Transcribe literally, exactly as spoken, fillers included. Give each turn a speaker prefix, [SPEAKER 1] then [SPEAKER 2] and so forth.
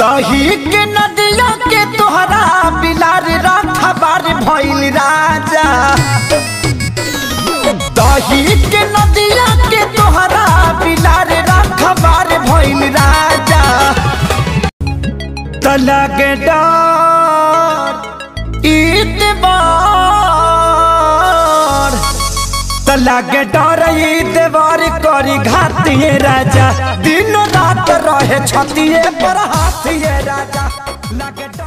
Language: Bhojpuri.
[SPEAKER 1] दही के नदिया के तोहरा बिलार रखबार भइल राजा। दही के नदिया के तोहरा बिलार रखबार भइल राजा। तलगे डर ईतबार तलगे डर ईतबार करी घातिए राजा। दिन रात रहे छतिए पर हाथिए राजा।